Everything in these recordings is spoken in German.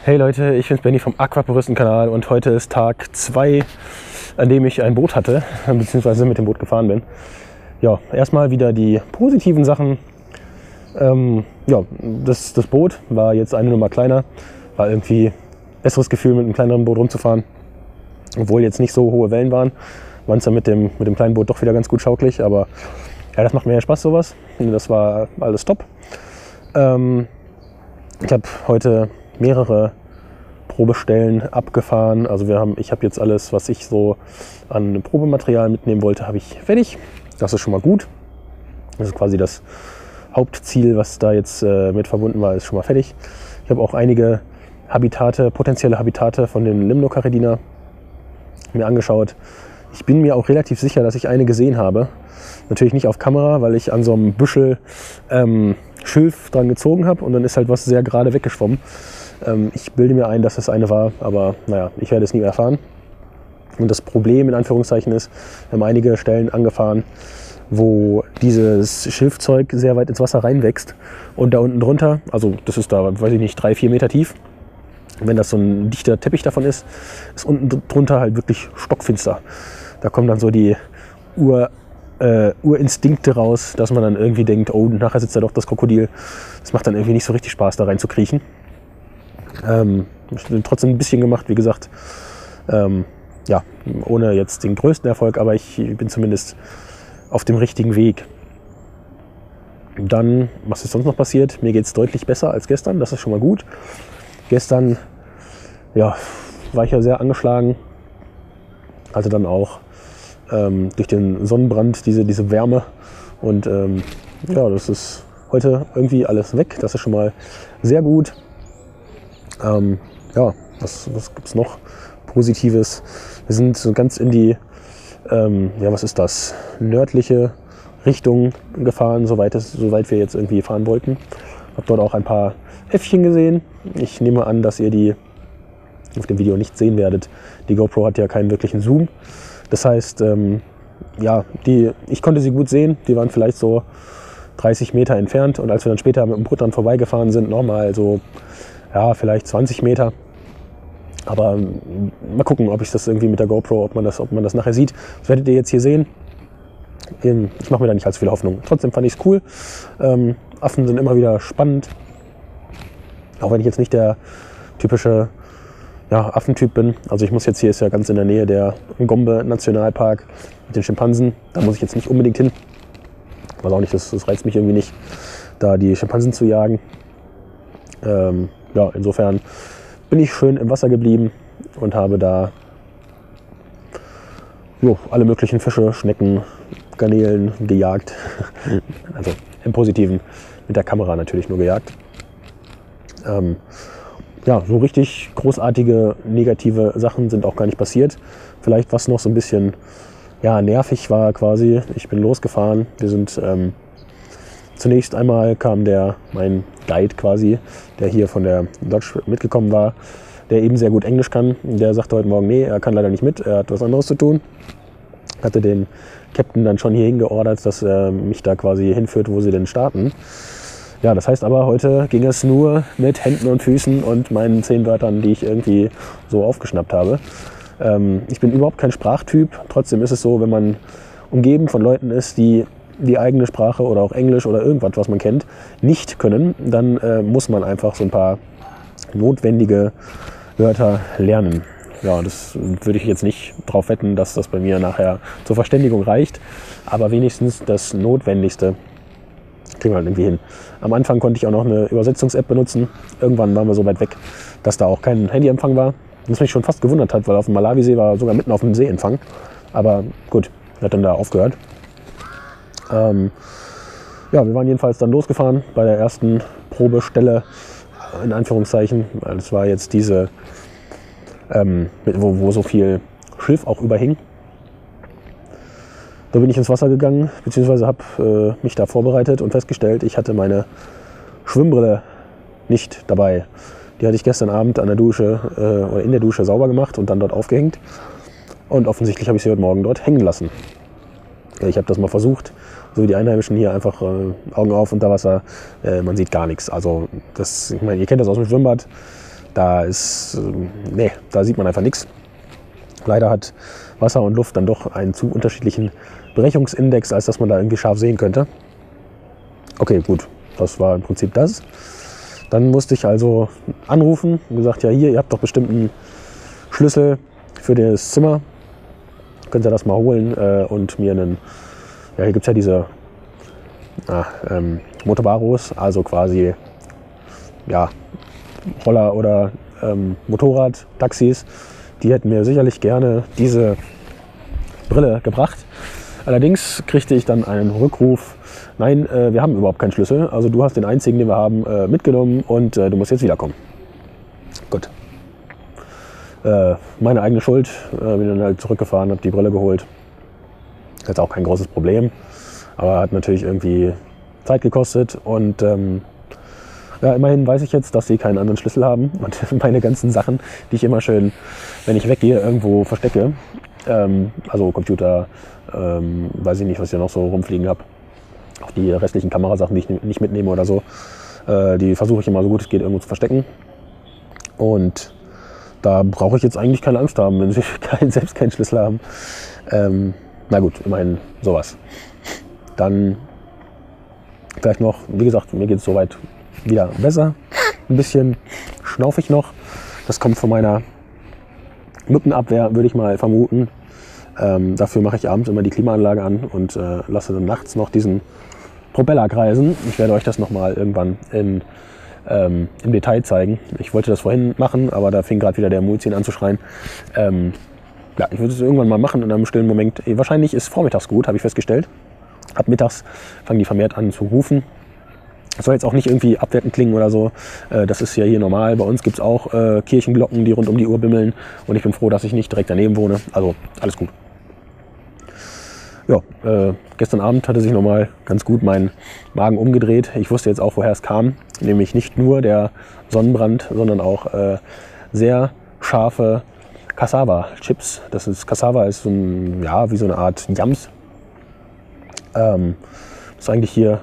Hey Leute, ich bin's Benny vom Aquapuristen-Kanal und heute ist Tag 2, an dem ich ein Boot hatte, beziehungsweise mit dem Boot gefahren bin. Ja, erstmal wieder die positiven Sachen. Das Boot war jetzt eine Nummer kleiner, war irgendwie ein besseres Gefühl, mit einem kleineren Boot rumzufahren. Obwohl jetzt nicht so hohe Wellen waren es dann mit dem kleinen Boot doch wieder ganz gut schaukelig, aber ja, das macht mir ja Spaß sowas. Das war alles top. Ich habe heute mehrere Probestellen abgefahren. Also ich habe jetzt alles, was ich so an Probematerial mitnehmen wollte, habe ich fertig. Das ist schon mal gut. Das ist quasi das Hauptziel, was da jetzt mit verbunden war, ist schon mal fertig. Ich habe auch einige potenzielle Habitate von den Limnocaridina mir angeschaut. Ich bin mir auch relativ sicher, dass ich eine gesehen habe. Natürlich nicht auf Kamera, weil ich an so einem Büschel Schilf dran gezogen habe und dann ist halt was sehr gerade weggeschwommen. Ich bilde mir ein, dass es eine war, aber naja, ich werde es nie erfahren. Und das Problem in Anführungszeichen ist, wir haben einige Stellen angefahren, wo dieses Schilfzeug sehr weit ins Wasser reinwächst und da unten drunter, also das ist da, weiß ich nicht, 3-4 Meter tief, wenn das so ein dichter Teppich davon ist unten drunter halt wirklich stockfinster. Da kommen dann so die Urinstinkte raus, dass man dann irgendwie denkt, oh, nachher sitzt da doch das Krokodil. Das macht dann irgendwie nicht so richtig Spaß, da rein zu kriechen. Ich habe trotzdem ein bisschen gemacht, wie gesagt, ja, ohne jetzt den größten Erfolg, aber ich bin zumindest auf dem richtigen Weg. Dann, was ist sonst noch passiert? Mir geht es deutlich besser als gestern, das ist schon mal gut. Gestern, ja, war ich ja sehr angeschlagen, also dann auch durch den Sonnenbrand, diese Wärme und ja, das ist heute irgendwie alles weg, das ist schon mal sehr gut. Ja, was gibt es noch Positives? Wir sind so ganz in die, ja, was ist das, nördliche Richtung gefahren, soweit wir jetzt irgendwie fahren wollten. Habe dort auch ein paar Äffchen gesehen. Ich nehme an, dass ihr die auf dem Video nicht sehen werdet. Die GoPro hat ja keinen wirklichen Zoom. Das heißt, ja, ich konnte sie gut sehen. Die waren vielleicht so 30 Meter entfernt. Und als wir dann später mit dem Boot dran vorbeigefahren sind, nochmal so, ja, vielleicht 20 Meter. Aber mal gucken, ob ich das irgendwie mit der GoPro, ob man das nachher sieht. Das werdet ihr jetzt hier sehen. Ich mache mir da nicht allzu viel Hoffnung. Trotzdem fand ich es cool. Affen sind immer wieder spannend. Auch wenn ich jetzt nicht der typische Affentyp bin. Also hier ist ja ganz in der Nähe der Gombe Nationalpark mit den Schimpansen. Da muss ich jetzt nicht unbedingt hin. Weiß auch nicht, das reizt mich irgendwie nicht, da die Schimpansen zu jagen. Ja, insofern bin ich schön im Wasser geblieben und habe da alle möglichen Fische, Schnecken, Garnelen gejagt. Also im Positiven, mit der Kamera natürlich nur gejagt. Ja, so richtig großartige negative Sachen sind auch gar nicht passiert. Vielleicht was noch so ein bisschen nervig war quasi. Ich bin losgefahren. Wir sind zunächst einmal kam mein Guide quasi, der hier von der Dodge mitgekommen war, der eben sehr gut Englisch kann. Der sagte heute Morgen, nee, er kann leider nicht mit, er hat was anderes zu tun. Hatte den Captain dann schon hier hingeordert, dass er mich da quasi hinführt, wo sie denn starten. Ja, das heißt aber, heute ging es nur mit Händen und Füßen und meinen 10 Wörtern, die ich irgendwie so aufgeschnappt habe. Ich bin überhaupt kein Sprachtyp. Trotzdem ist es so, wenn man umgeben von Leuten ist, die die eigene Sprache oder auch Englisch oder irgendwas, was man kennt, nicht können, dann muss man einfach so ein paar notwendige Wörter lernen. Ja, das würde ich jetzt nicht drauf wetten, dass das bei mir nachher zur Verständigung reicht, aber wenigstens das Notwendigste kriegen wir halt irgendwie hin. Am Anfang konnte ich auch noch eine Übersetzungs-App benutzen. Irgendwann waren wir so weit weg, dass da auch kein Handyempfang war. Was mich schon fast gewundert hat, weil auf dem Malawisee war sogar mitten auf dem Seeempfang. Aber gut, hat dann da aufgehört. Ja, wir waren jedenfalls dann losgefahren bei der ersten Probestelle, in Anführungszeichen. Das war jetzt diese, wo so viel Schilf auch überhing. Da bin ich ins Wasser gegangen, beziehungsweise habe mich da vorbereitet und festgestellt, ich hatte meine Schwimmbrille nicht dabei. Die hatte ich gestern Abend an der Dusche oder in der Dusche sauber gemacht und dann dort aufgehängt. Und offensichtlich habe ich sie heute Morgen dort hängen lassen. Ich habe das mal versucht, so wie die Einheimischen hier, einfach Augen auf unter Wasser. Man sieht gar nichts. Also ich meine, ihr kennt das aus dem Schwimmbad. da ist, nee, da sieht man einfach nichts. Leider hat Wasser und Luft dann doch einen zu unterschiedlichen Brechungsindex, als dass man da irgendwie scharf sehen könnte. Okay, gut, das war im Prinzip das. Dann musste ich also anrufen und gesagt, ja hier, ihr habt doch bestimmt einen Schlüssel für das Zimmer. Könnt ihr das mal holen und mir einen, ja hier gibt es ja diese Motobaros, also quasi ja, Roller oder Motorradtaxis. Die hätten mir sicherlich gerne diese Brille gebracht. Allerdings kriegte ich dann einen Rückruf, nein, wir haben überhaupt keinen Schlüssel, also du hast den einzigen, den wir haben, mitgenommen und du musst jetzt wiederkommen. Gut. Meine eigene Schuld, bin dann halt zurückgefahren, habe die Brille geholt. Jetzt auch kein großes Problem, aber hat natürlich irgendwie Zeit gekostet und ja, immerhin weiß ich jetzt, dass sie keinen anderen Schlüssel haben und meine ganzen Sachen, die ich immer schön, wenn ich weggehe, irgendwo verstecke, also Computer, weiß ich nicht, was ich noch so rumfliegen habe, auch die restlichen Kamerasachen, die ich nicht mitnehme oder so, die versuche ich immer so gut es geht irgendwo zu verstecken. Und da brauche ich jetzt eigentlich keine Angst haben, wenn sie selbst keinen Schlüssel haben. Na gut, immerhin sowas. Dann vielleicht noch, wie gesagt, mir geht es soweit wieder besser. Ein bisschen schnaufig noch. Das kommt von meiner Mückenabwehr, würde ich mal vermuten. Dafür mache ich abends immer die Klimaanlage an und lasse dann nachts noch diesen Propeller kreisen. Ich werde euch das nochmal irgendwann im Detail zeigen. Ich wollte das vorhin machen, aber da fing gerade wieder der Muezzin an zu schreien. Ja, ich würde es irgendwann mal machen in einem stillen Moment. Wahrscheinlich ist vormittags gut, habe ich festgestellt. Ab mittags fangen die vermehrt an zu rufen. Das soll jetzt auch nicht irgendwie abwertend klingen oder so. Das ist ja hier normal. Bei uns gibt es auch Kirchenglocken, die rund um die Uhr bimmeln. Und ich bin froh, dass ich nicht direkt daneben wohne. Also alles gut. Ja, gestern Abend hatte sich nochmal ganz gut mein Magen umgedreht. Ich wusste jetzt auch, woher es kam. Nämlich nicht nur der Sonnenbrand, sondern auch sehr scharfe Cassava-Chips. Cassava ist so ein, ja, wie so eine Art Yams. Das ist eigentlich hier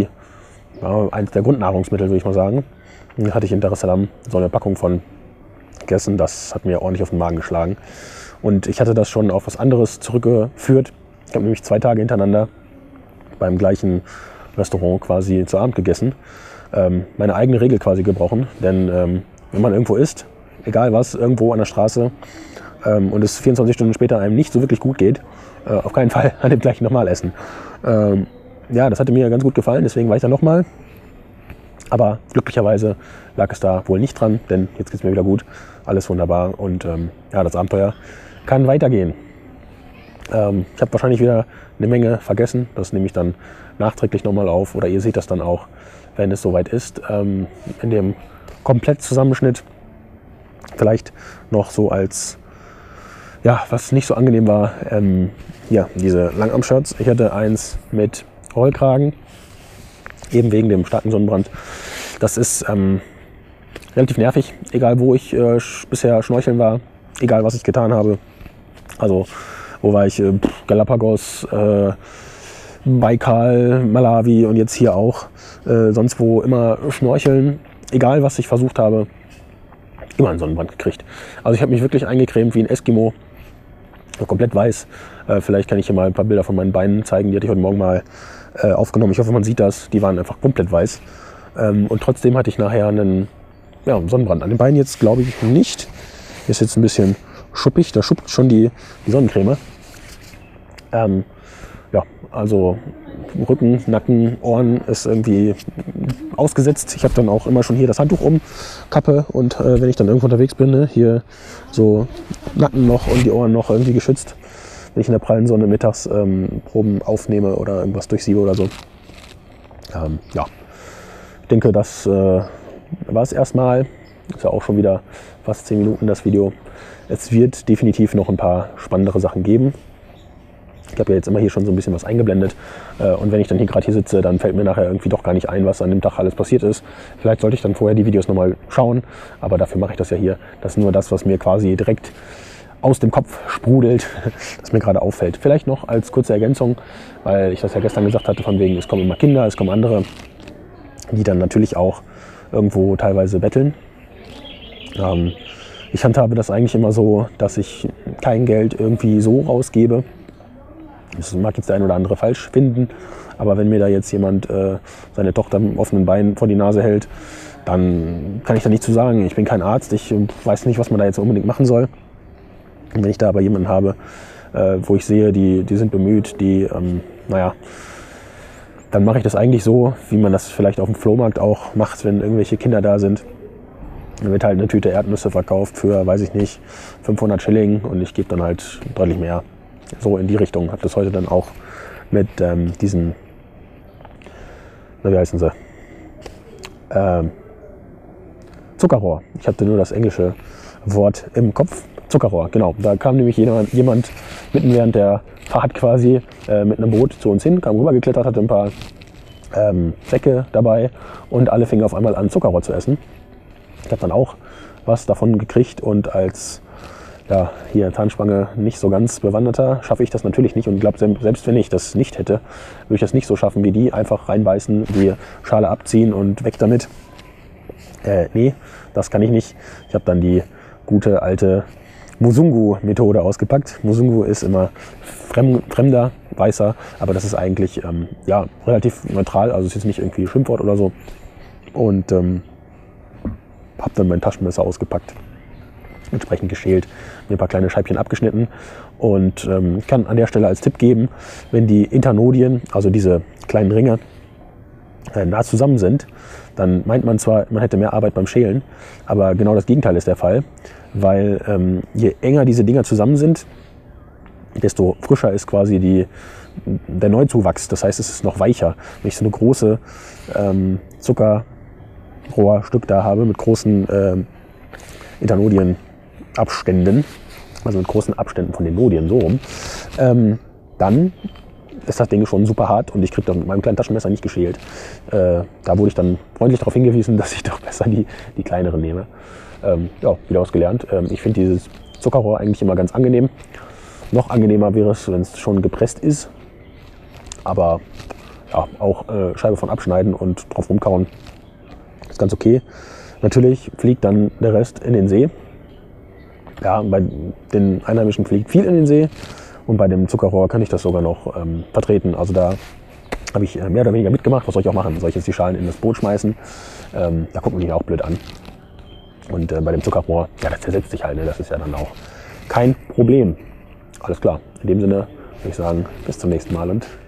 eines der Grundnahrungsmittel, würde ich mal sagen. Hier hatte ich in Dar es Salaam so eine Packung von gegessen. Das hat mir ordentlich auf den Magen geschlagen. Und ich hatte das schon auf was anderes zurückgeführt. Ich habe nämlich 2 Tage hintereinander beim gleichen Restaurant quasi zu Abend gegessen. Meine eigene Regel quasi gebrochen. Denn wenn man irgendwo isst, egal was, irgendwo an der Straße und es 24 Stunden später einem nicht so wirklich gut geht, auf keinen Fall an dem gleichen nochmal essen. Ja, das hatte mir ganz gut gefallen, deswegen war ich da nochmal. Aber glücklicherweise lag es da wohl nicht dran, denn jetzt geht es mir wieder gut. Alles wunderbar und ja, das Abenteuer kann weitergehen. Ich habe wahrscheinlich wieder eine Menge vergessen. Das nehme ich dann nachträglich nochmal auf oder ihr seht das dann auch, wenn es soweit ist. In dem Komplettzusammenschnitt vielleicht noch so als, ja, was nicht so angenehm war, ja, diese Langarm-Shirts. Ich hatte eins mit Rollkragen, eben wegen dem starken Sonnenbrand. Das ist relativ nervig, egal wo ich bisher schnorcheln war, egal was ich getan habe. Also wo war ich? Galapagos, Baikal, Malawi und jetzt hier auch. Sonst wo immer schnorcheln, egal was ich versucht habe, immer einen Sonnenbrand gekriegt. Also ich habe mich wirklich eingecremt wie ein Eskimo, komplett weiß. Vielleicht kann ich hier mal ein paar Bilder von meinen Beinen zeigen, die hatte ich heute Morgen mal aufgenommen. Ich hoffe, man sieht das. Die waren einfach komplett weiß. Und trotzdem hatte ich nachher einen Sonnenbrand. An den Beinen jetzt glaube ich nicht. Hier ist jetzt ein bisschen schuppig, da schuppt schon die Sonnencreme. Ja, also Rücken, Nacken, Ohren ist irgendwie ausgesetzt. Ich habe dann auch immer schon hier das Handtuch um, Kappe und wenn ich dann irgendwo unterwegs bin, ne, hier so Nacken noch und die Ohren noch irgendwie geschützt. Wenn ich in der prallen Sonne mittags Proben aufnehme oder irgendwas durchsiebe oder so. Ja, ich denke, das war es erstmal. Ist ja auch schon wieder fast 10 Minuten das Video. Es wird definitiv noch ein paar spannendere Sachen geben. Ich habe ja jetzt immer hier schon so ein bisschen was eingeblendet. Und wenn ich dann hier gerade hier sitze, dann fällt mir nachher irgendwie doch gar nicht ein, was an dem Tag alles passiert ist. Vielleicht sollte ich dann vorher die Videos nochmal schauen. Aber dafür mache ich das ja hier. Das ist nur das, was mir quasi direkt aus dem Kopf sprudelt, das mir gerade auffällt. Vielleicht noch als kurze Ergänzung, weil ich das ja gestern gesagt hatte, von wegen, es kommen immer Kinder, es kommen andere, die dann natürlich auch irgendwo teilweise betteln. Ich handhabe das eigentlich immer so, dass ich kein Geld irgendwie so rausgebe. Das mag jetzt der ein oder andere falsch finden, aber wenn mir da jetzt jemand seine Tochter mit offenen Beinen vor die Nase hält, dann kann ich da nichts zu sagen. Ich bin kein Arzt, ich weiß nicht, was man da jetzt unbedingt machen soll. Und wenn ich da aber jemanden habe, wo ich sehe, die sind bemüht, naja, dann mache ich das eigentlich so, wie man das vielleicht auf dem Flohmarkt auch macht, wenn irgendwelche Kinder da sind. Dann wird halt eine Tüte Erdnüsse verkauft für, weiß ich nicht, 500 Schilling und ich gebe dann halt deutlich mehr. So in die Richtung. Habe das heute dann auch mit diesen, wie heißen sie? Zuckerrohr. Ich hatte nur das englische Wort im Kopf. Zuckerrohr, genau. Da kam nämlich jemand mitten während der Fahrt quasi mit einem Boot zu uns hin, kam rübergeklettert, hatte ein paar Säcke dabei und alle fingen auf einmal an, Zuckerrohr zu essen. Ich habe dann auch was davon gekriegt und als hier Zahnspange nicht so ganz Bewanderter schaffe ich das natürlich nicht und glaube, selbst wenn ich das nicht hätte, würde ich das nicht so schaffen wie die. Einfach reinbeißen, die Schale abziehen und weg damit. Nee, das kann ich nicht. Ich habe dann die gute alte Musungu-Methode ausgepackt. Musungu ist immer fremder, weißer, aber das ist eigentlich relativ neutral, also ist jetzt nicht irgendwie Schimpfwort oder so. Und habe dann mein Taschenmesser ausgepackt, entsprechend geschält, mir ein paar kleine Scheibchen abgeschnitten und kann an der Stelle als Tipp geben, wenn die Internodien, also diese kleinen Ringe, nah zusammen sind, dann meint man zwar, man hätte mehr Arbeit beim Schälen, aber genau das Gegenteil ist der Fall, weil je enger diese Dinger zusammen sind, desto frischer ist quasi der Neuzuwachs. Das heißt, es ist noch weicher. Wenn ich so eine große Zuckerrohrstück da habe mit großen Internodienabständen, also mit großen Abständen von den Nodien so rum, dann ist das Ding schon super hart und ich kriege das mit meinem kleinen Taschenmesser nicht geschält. Da wurde ich dann freundlich darauf hingewiesen, dass ich doch besser die kleineren nehme. Wieder was gelernt. Ich finde dieses Zuckerrohr eigentlich immer ganz angenehm. Noch angenehmer wäre es, wenn es schon gepresst ist. Aber ja, auch Scheibe von abschneiden und drauf rumkauen ist ganz okay. Natürlich fliegt dann der Rest in den See. Ja, bei den Einheimischen fliegt viel in den See. Und bei dem Zuckerrohr kann ich das sogar noch vertreten. Also da habe ich mehr oder weniger mitgemacht. Was soll ich auch machen? Soll ich jetzt die Schalen in das Boot schmeißen? Da guckt man mich auch blöd an. Und bei dem Zuckerrohr, ja, das zersetzt sich halt. Ne? Das ist ja dann auch kein Problem. Alles klar. In dem Sinne würde ich sagen, bis zum nächsten Mal und